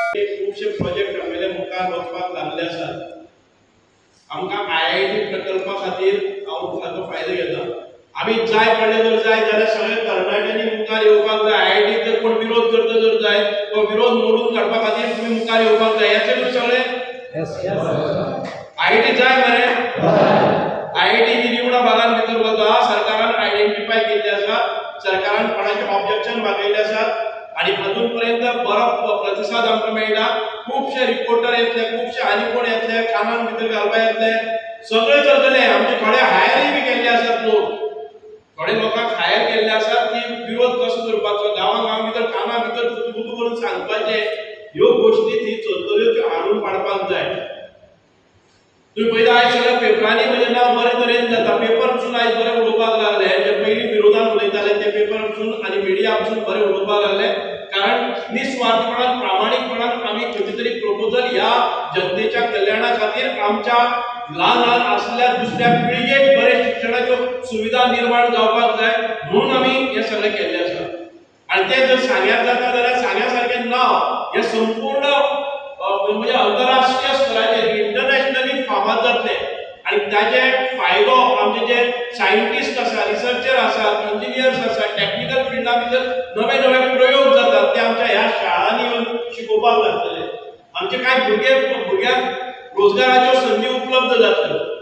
खूबशे प्रोजेक्ट आमगेले मुखार वचपाक लागले आसात। आमकां IIT प्रकल्पा खातीर हांव हाचो फायदो घेता। आमी जाय पडले जर जाय जाल्यार सगळे तरणाट्यांनी मुखार येवपाक जाय। IIT जर कोण विरोध करता जर जाय तो विरोध मोडून काडपा खातीर तुमी मुखार येवपाक जाय। याचे न्हू सगळे IIT जाय मरे IIT ही निवडा भागान भितर वता सरकारान आयडेंटिफाय केल्ले आसा। सरकारान कोणाचे ऑब्जेक्शन मागयल्ले आसात आणि अजून पर्यंत बरो प्रतिसाद आमकां मेळटा। खूबशे रिपोर्टर येतले, खूबशे आनी कोण येतले, कानान भितर घालपा येतले, सगळे चलतले। आमचे थोडे हायरय बी केल्ले आसात लोक, थोडे लोकांक हायर केल्ले आसात की विरोध कसो करपाचो, गांवां भितर काना भितर गुतगुतू करून सांगपाचे, ह्यो गोश्टी थी चलतल्यो त्यो हाडून पाडपाक जाय। तुम्ही पळयता आयज सगळ्या पेपरांनी म्हजें नांव बरे तरेन जाता। पेपर पसून आयज बरे उलोवपाक लागले, जे पयलीं विरोधान उलयताले ते पेपर पसून आनी मिडिया पसून बरे उलोवपाक लागले। कारण निस्वार्थपणान प्रामाणिकपणान आमी खंयची तरी प्रपोजल ह्या जनतेच्या कल्याणा खातीर आमच्या ल्हान ल्हान आसल्या दुसऱ्या पिळगेक बरे शिक्षणाच्यो सुविधा निर्माण जावपाक जाय म्हणून आमी हे सगळे केल्ले आसा। आनी ते जर सांग्यार जाता जाल्यार सांग्या सारकें नांव हे संपूर्ण म्हणजे आंतरराष्ट्रीय स्तराचेर इंटरनॅशनली फामाद जातले आणि ताचे फायदो आमचे जे सायंटिस्ट आसा, रिसर्चर आसात, इंजिनियर्स आसात, टेक्निकल फिल्डा भितर नवे नवे प्रयोग जातात ते आमच्या ह्या शाळांनी येवन शिकोवपाक लागतले। आमचे कांय भुरग्यांक रोजगाराच्यो संधी उपलब्ध जातल्यो।